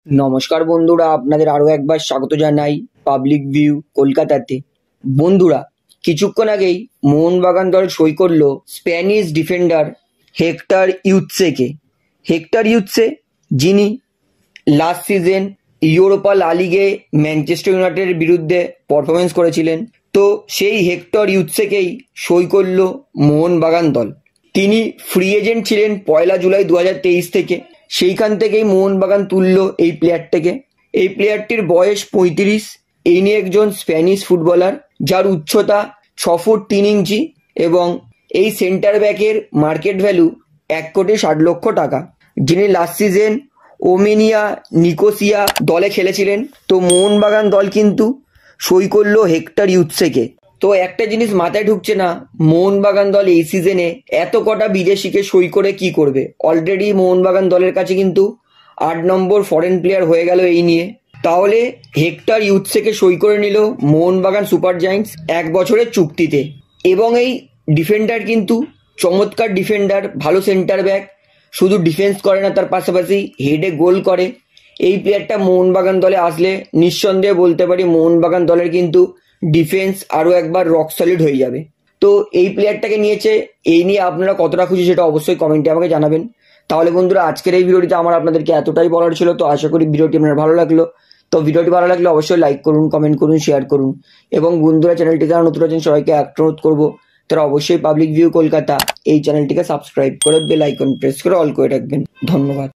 নমস্কার বন্ধুরা, আপনাদের আরও একবার স্বাগত জানাই পাবলিক ভিউ কলকাতাতে। বন্ধুরা, কিছুক্ষণ আগেই মোহনবাগান দল সই করলো স্প্যানিশ ডিফেন্ডার হেক্টর ইউতসেকে। হেক্টর ইউতসে, যিনি লাস্ট সিজন ইউরোপা লা লিগে ম্যানচেস্টার ইউনাইটেডের বিরুদ্ধে পারফরমেন্স করেছিলেন, তো সেই হেক্টর ইউতসেকেই সই করলো মোহনবাগান দল। তিনি ফ্রি এজেন্ট ছিলেন 1 জুলাই 2023 থেকে। সেইখান থেকেই মোহনবাগান তুললো এই প্লেয়ারটাকে। এই প্লেয়ারটির বয়স 35। ইনি একজন স্প্যানিশ ফুটবলার, যার উচ্চতা 6 ফুট 3 ইঞ্চি এবং এই সেন্টার ব্যাকের মার্কেট ভ্যালু 1,60,00,000 টাকা। যিনি লাস্ট সিজন ওমেনিয়া নিকোসিয়া দলে খেলেছিলেন। তো মোহনবাগান দল কিন্তু সই করলো হেক্টর ইউতসেকে। তো একটা জিনিস মাথায় ঢুকছে না, মোহনবাগান দল এই সিজনে এত কটা বিদেশিকে সই করে কি করবে। অলরেডি মোহনবাগান দলের কাছে কিন্তু 8 নম্বর ফরেন প্লেয়ার হয়ে গেল এই নিয়ে। তাহলে হেক্টর ইউতসেকে সই করে নিল মোহনবাগান সুপার জায়ান্টস 1 বছরের চুক্তিতে। এবং এই ডিফেন্ডার কিন্তু চমৎকার ডিফেন্ডার, ভালো সেন্টার ব্যাক, শুধু ডিফেন্স করে না, তার পাশাপাশি হেডে গোল করে। এই প্লেয়ারটা মোহনবাগান দলে আসলে নিঃসন্দেহে বলতে পারি মোহনবাগান দলের কিন্তু ডিফেন্স আরও একবার রক সলিড হয়ে যাবে। তো এই প্লেয়ারটাকে নিয়েছে, এই নিয়ে আপনারা কতটা খুশি সেটা অবশ্যই কমেন্টে আমাকে জানাবেন। তাহলে বন্ধুরা, আজকের এই ভিডিওটিতে আমার আপনাদেরকে এতটাই বলার ছিল। তো আশা করি ভিডিওটি আপনার ভালো লাগলো। তো ভিডিওটি ভালো লাগলে অবশ্যই লাইক করুন, কমেন্ট করুন, শেয়ার করুন। এবং বন্ধুরা, চ্যানেলটি যারা নতুন আছেন সবাইকে অনুরোধ করবো তারা অবশ্যই পাবলিক ভিউ কলকাতা এই চ্যানেলটিকে সাবস্ক্রাইব করে বেল আইকন প্রেস করে অল করে রাখবেন। ধন্যবাদ।